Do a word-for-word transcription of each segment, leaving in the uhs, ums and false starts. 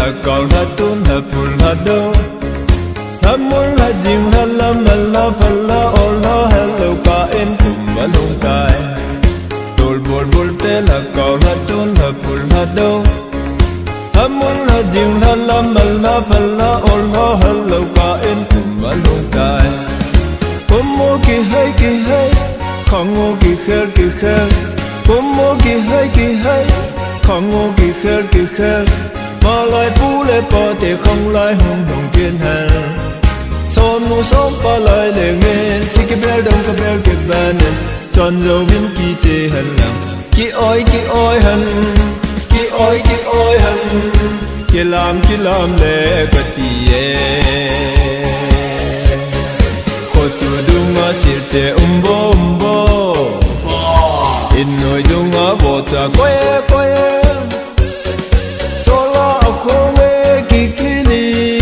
là cầu là tuôn là phun là đâu là muốn là dìm là lâm là la phần là ô la hello cả em cùng mà lung cài đôi buồn buồn tê là cầu là tuôn là phun là đâu là muốn là dìm là lâm là la phần là ô la hello cả em cùng mà lung cài cũng mua kỳ hay kỳ hay không mua kỳ khéo kỳ khéo cũng mua kỳ hay kỳ hay không mua kỳ khéo kỳ khéo mà lại phú lệ bỏ thì không lại hùng đồng thiên hạ son mu son pa lại lệ nghe xin cái bèo đông cái bèo cái bàn chọn dầu viên kỳ chế hận lòng kỳ oi kỳ oi hận kỳ oi kỳ oi hận kỳ làm kỳ làm lệ cái tiề khổ tu dung á siết tê um bo um bo in nội dung á bộ cha quay quay không nghe kỳ kỳ đi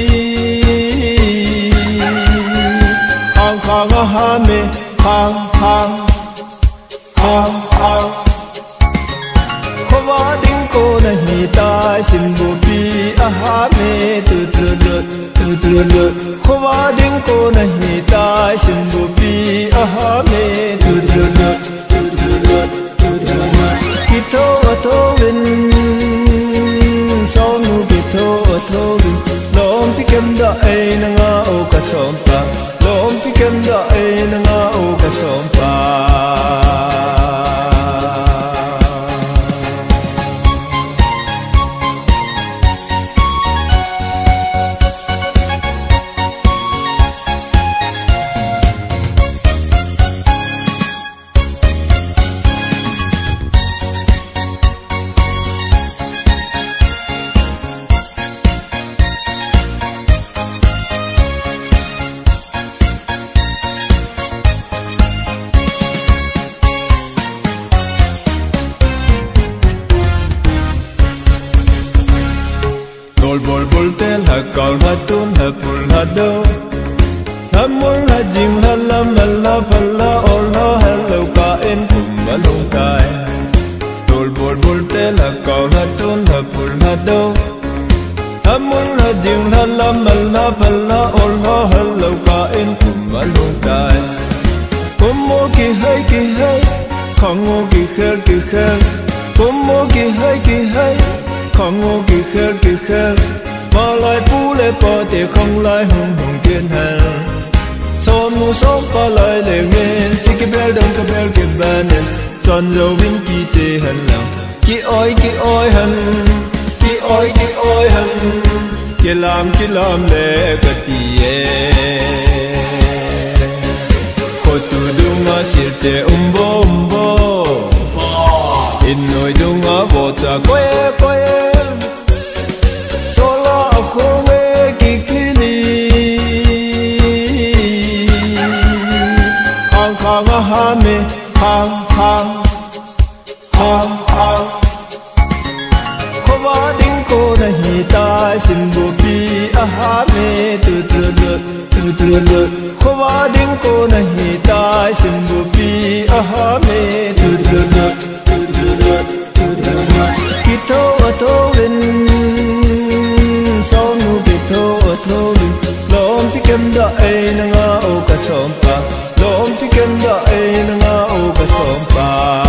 hàng hàng à ha mê hàng hàng hàng hàng khó vã tiếng cô này hi tai xin bù pi à ha mê từ từ lượt từ từ lượt khó vã tiếng cô này hi tai xin bù pi à ha mê từ từ lượt từ từ lượt từ từ lượt khi thô ở thô bên sau nu bị thô ở thô đi lom pi kem da ai na nga o ka som pa lom pi kem da ai na nga o ka som pa bol bol tê là cầu là tuôn là phun là đâu là muốn là dìm là lâm là la phần là ô la hello cả em cùng mà lung cài bol bol bol tê là cầu là tuôn là phun là đâu là muốn là dìm là lâm là la phần là ô la hello cả em cùng mà lung cài cũng mua kỳ hay kỳ hay không mua kỳ khéo kỳ khéo cũng mua kỳ hay kỳ hay không mua kỳ khéo kỳ khéo mà lại phú lệ bỏ thì không lại hùng hùng thiên hạ son mu son pa lại lệ nghe xin cái bèo đông cái bèo cái bàn chọn dầu viên kỳ chế hận lòng kỳ oi kỳ oi hận kỳ oi kỳ oi hận kỳ làm kỳ làm lệ cái tiề khổ tu dung á siết tê um bo um bo in nội dung á bộ cha quay quay không nghe kỳ kỳ đi hàng hàng à ha mê hàng hàng hàng hàng khó vã tiếng cô này hi tai xin bù pi à ha mê từ từ lượt từ từ lượt khó vã tiếng cô này hi tai xin bù pi à ha mê từ từ lượt từ từ lượt từ từ lượt khi thô ở thô bên sau nu bị thô ở thô đi lom pi kem da ai na nga o ka som pa lom pi kem da ai na nga o ka som pa